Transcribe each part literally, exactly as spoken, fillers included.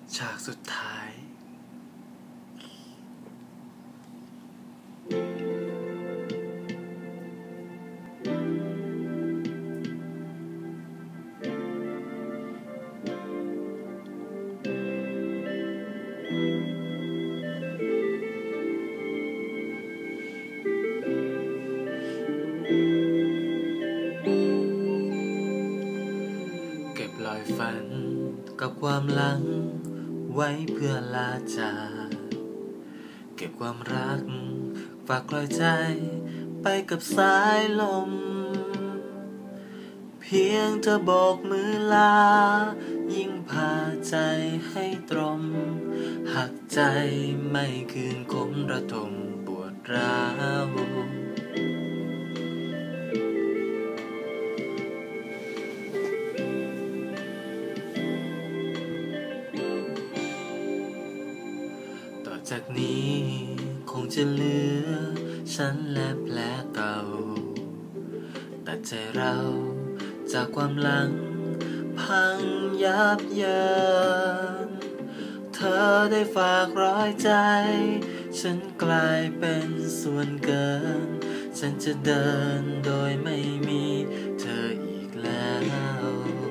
ฉากสุดท้ายเก็บรอยฝันกับความหลังไว้เพื่อลาจากเก็บความรักฝากรอยใจไปกับสายลมเพียงเธอโบกมือลายิ่งพาใจให้ตรมหักใจไม่คืนคมระทมปวดร้าวต่อจากนี้คงจะเหลือฉันและแผลเก่าแต่ใจเราจากความหลังพังยับเยินเธอได้ฝากรอยใจฉันกลายเป็นส่วนเกินฉันจะเดินโดยไม่มีเธออีกแล้ว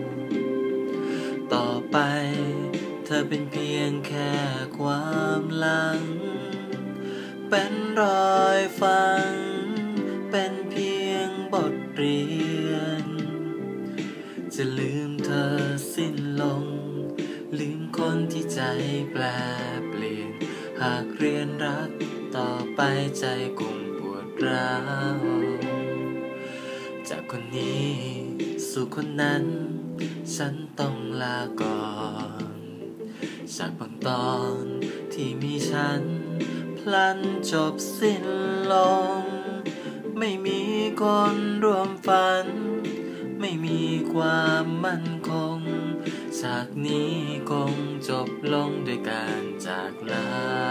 ต่อไปเธอเป็นเพียงแค่ความหลังเป็นรอยฝันเป็นเพียงบทเรียนจะลืมเธอสิ้นลงลืมคนที่ใจแปรเปลี่ยนหากเรียนรักต่อไปใจคงปวดร้าวจากคนนี้สู่คนนั้นฉันต้องลาก่อนจากบางตอนที่มีฉันพลันจบสิ้นลงไม่มีคนร่วมฝันไม่มีความมั่นคงฉากนี้คงจบลงด้วยการจากลา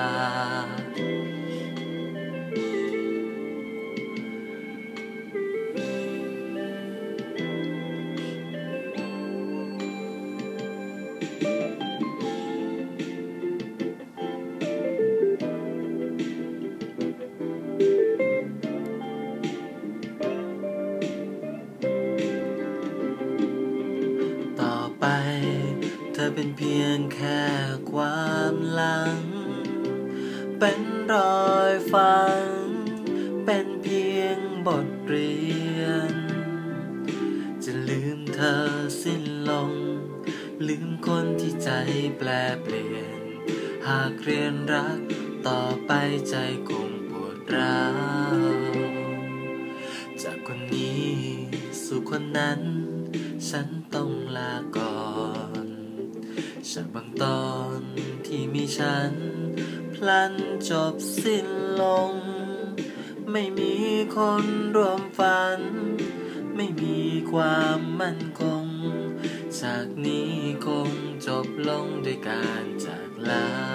เธอเป็นเพียงแค่ความหลังเป็นรอยฝันเป็นเพียงบทเรียนจะลืมเธอสิ้นลงลืมคนที่ใจแปรเปลี่ยนหากเรียนรักต่อไปใจคงปวดร้าวจากคนนี้สู่คนนั้นฉันต้องลาก่อนจากบางตอนที่มีฉันพลันจบสิ้นลงไม่มีคนร่วมฝันไม่มีความมั่นคงจากนี้คงจบลงด้วยการจากลา